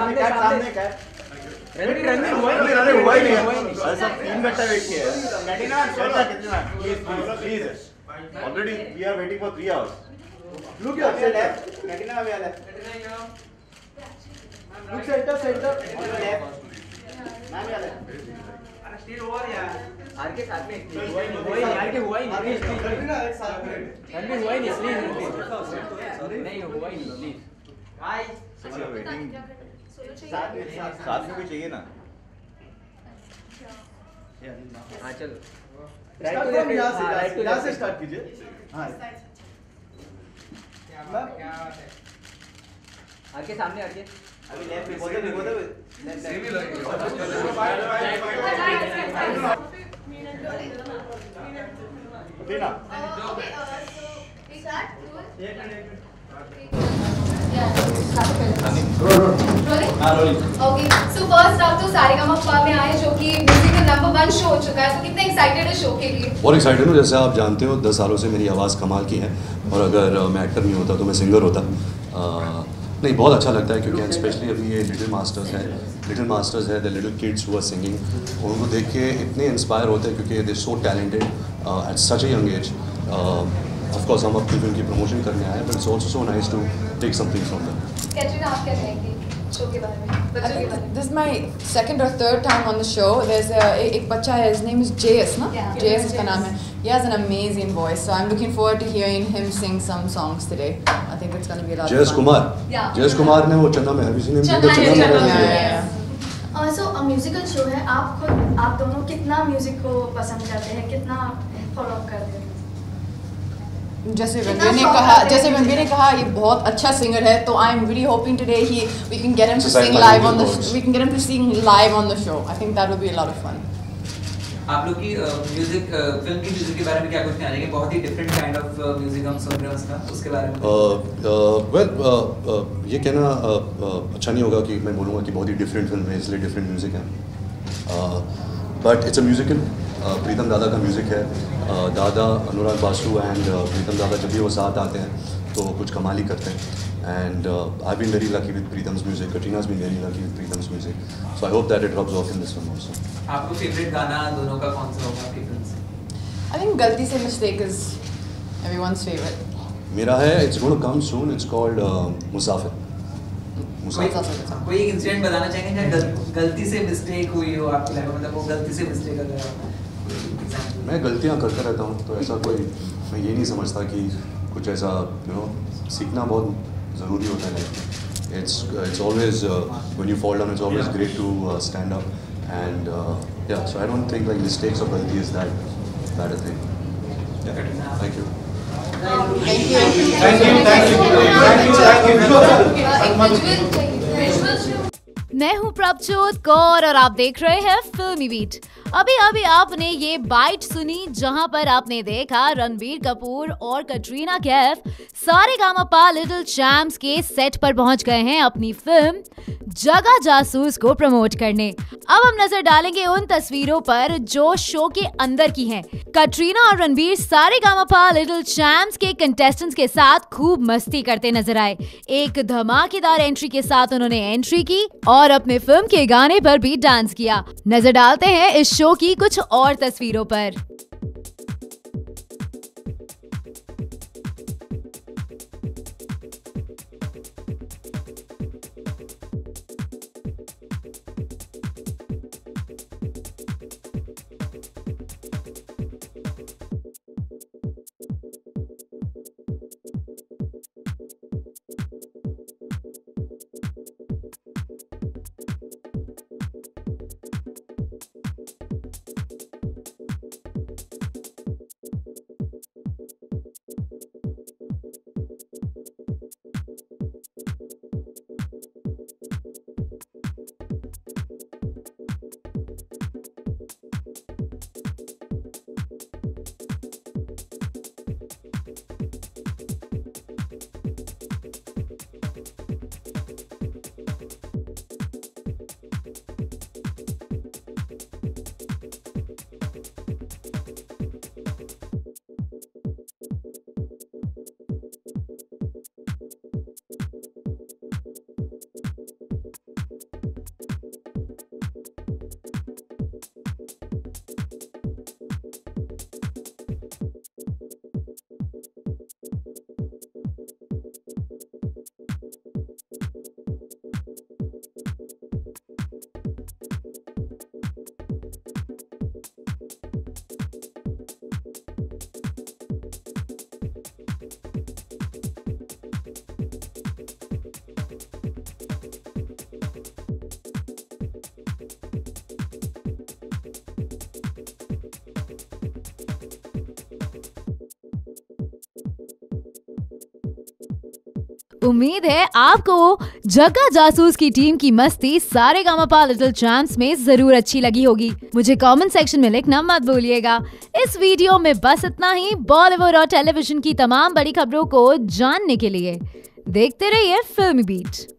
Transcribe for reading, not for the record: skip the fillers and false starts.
सामने का रणवीर हुआ ही नहीं। सब 3 घंटा वेट किया है। कैटरीना कितना please already we are waiting for 3 hours. Look your left Katrina we are left look centre on the left ma'am we are left still over यार आर के साथ में हुआ ही नहीं यार के हुआ ही नहीं कैटरीना एक साथ में रणवीर हुआ ही नहीं प्लीज नहीं हुआ ही नहीं प्लीज हाय वेटिंग साथ में भी चाहिए ना। हाँ चलो यहाँ से स्टार्ट कीजिए। हाँ आगे सामने आगे अभी लेफ्ट में बोले दीना ओके सो फर्स्ट आप तो सारेगामापा में आए जो कि म्यूजिक का नंबर 1 शो हो चुका है, तो कितने एक्साइटेड है शो के लिए? बहुत एक्साइटेड हूँ। जैसे आप जानते हो 10 सालों से मेरी आवाज़ कमाल की है और अगर मैं एक्टर नहीं होता तो मैं सिंगर होता। नहीं बहुत अच्छा लगता है क्योंकि स्पेशली अभी ये लिटिल मास्टर्स है the little kids who are singing, उनको देख के इतने इंस्पायर होते हैं क्योंकि they so talented at such a young age. Of course हम अपनी फिल्म की प्रमोशन करने आए but it's also so nice to take something from them. Katrina आप क्या कहेंगी शो के बारे में? This is my second or third time on the show. There's एक बच्चा है, his name is JS ना? JS उसका नाम है. He has an amazing voice, so I'm looking forward to hearing him sing some songs today. I think it's going to be a lot of fun. JS Kumar ने वो चन्ना में अभी सीने में सो म्यूजिकल शो है, आप दोनों कितना म्यूजिक को पसंद करते हैं, कितना फॉलो करते हैं? जैसे रणवीर ने कहा ये बहुत अच्छा सिंगर है, तो I am really hoping today we can get him to sing live on the show. I think that would be a lot of fun. आप लोग की म्यूजिक फिल्म की म्यूजिक के बारे में क्या कुछ कहना चाहेंगे? बहुत ही डिफरेंट काइंड ऑफ म्यूजिक हम सुन रहे हैं उसके बारे में। ये कहना अच्छा नहीं होगा कि मैं बोलूँगा कि बहुत ही डिफरेंट फिल्म है इसलिए डिफरेंट म्यूजिक है, but it's a musical. Pritam दादा का म्यूज़िक है। दादा अनुराग बासु एंड प्रीतम दादा जब भी वो साथ आते हैं तो कुछ कमाल ही करते हैं। And I been very lucky with Pritam's music, Katrina been very lucky with Pritam's music, so I hope that it rubs off in this film also. आपको फेवरेट गाना दोनों का कौन सा होगा आपकी फिल्म से? I think गलती से मिस्टेक इज everyone's favorite. मेरा है it's going to come soon, it's called Musafir. कोई इंसिडेंट बताना चाहेंगे क्या गलती से मिस्टेक हुई हो आपकी लाइफ में? मतलब वो गलती से मिस्टेक अगर मैं गलतियाँ करता रहता हूँ तो ऐसा कोई मैं ये नहीं समझता कि कुछ ऐसा सीखना बहुत ज़रूरी होता है लाइफ में। It's always when you fall down it's always great to stand up and yeah, so I don't think like mistakes or galti is that bad a thing. Yeah, thank you. मैं हूँ प्रभजोत कौर और आप देख रहे हैं फिल्मी beat. अभी आपने ये बाइट सुनी जहां पर आपने देखा रणबीर कपूर और Katrina Kaif Saregamapa little champs के सेट पर पहुंच गए हैं अपनी फिल्म जगह जासूस को प्रमोट करने। अब हम नजर डालेंगे उन तस्वीरों पर जो शो के अंदर की हैं। कटरीना और रणबीर सारेगामापा लिटिल चैम्प्स के कंटेस्टेंट्स के साथ खूब मस्ती करते नजर आए। एक धमाकेदार एंट्री के साथ उन्होंने एंट्री की और अपने फिल्म के गाने पर भी डांस किया। नजर डालते हैं इस शो की कुछ और तस्वीरों पर। उम्मीद है आपको जग्गा जासूस की टीम की मस्ती सारेगामापा लिटिल चैंप्स में जरूर अच्छी लगी होगी। मुझे कमेंट सेक्शन में लिखना मत भूलिएगा। इस वीडियो में बस इतना ही। बॉलीवुड और टेलीविजन की तमाम बड़ी खबरों को जानने के लिए देखते रहिए फिल्मी बीट।